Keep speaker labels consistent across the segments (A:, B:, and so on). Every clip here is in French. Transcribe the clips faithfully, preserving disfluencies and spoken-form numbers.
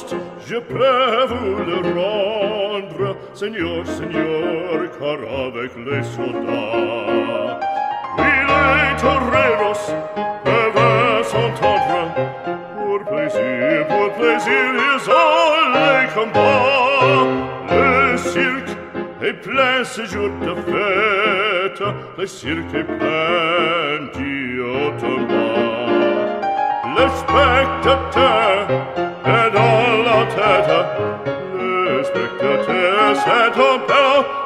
A: toast, je peux vous le rendre, Seigneur, Seigneur, car avec les soldats, oui, les toreros peuvent s'entendre, pour plaisir, pour plaisir, ils ont les combats. Le cirque est plein ce jour de fête, le cirque est plein d'automats. Le spectateur est dans la tête, le spectateur c'est un peu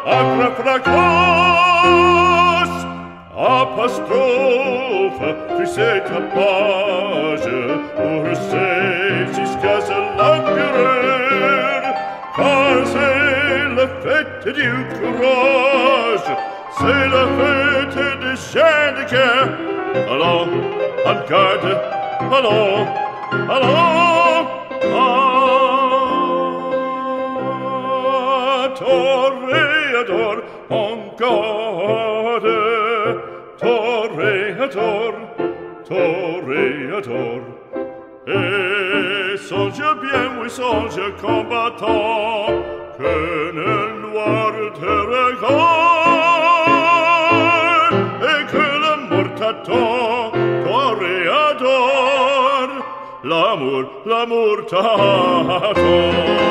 A: agrafracos, apostrophe, puis c'est ta page, pour c'est jusqu'à ce l'empereur, car c'est la fête du courage, c'est la fête des chiens de guerre. Allons, en garde, allons, allons, ah, Toreador, en garde, Toreador, Toreador. Et songe bien, oui, songe combattant, que le noir te regarde, et que le mort t'attend, Toreador, l'amour, l'amour t'attend.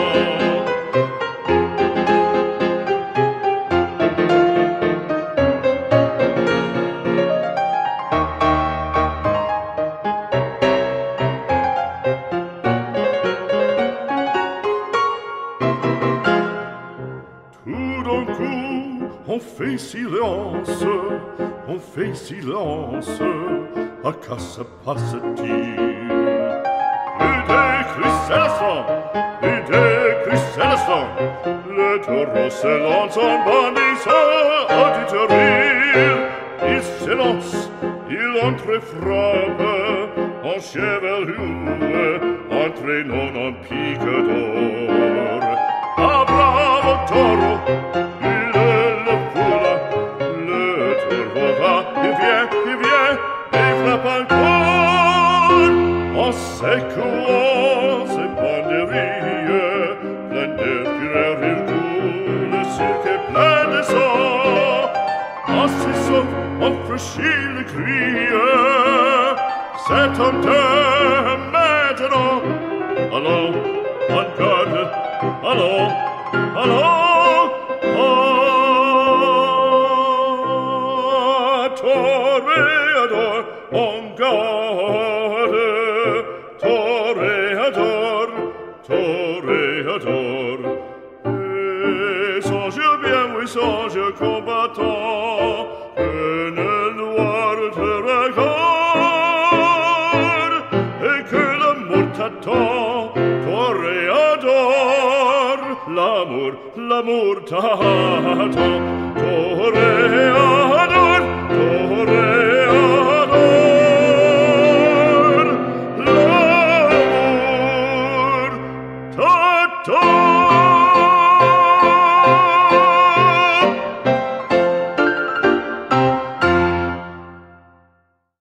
A: On fait silence, on fait silence, à quoi se passe-t-il? Plus de cris sang, plus de cris sang, le taureau se lance en bandissant auditorie. Il s'élance, il entre-frappe, en chevelure, entraînant en pique d'or. Ah, bravo taureau! En secouant ses banderilles, plein de fureur il coule, le cirque est plein de sang. En s'essouffle, on franchit le cri, c'est un temps maintenant. Allons, en garde, allons, allons, ah, Toreador, en garde, Toreador, Toreador. Et songe bien, oui, songe combattant, que le noir te regarde, et que l'amour t'attend, Toreador, l'amour, l'amour t'attend, Toreador, Toreador.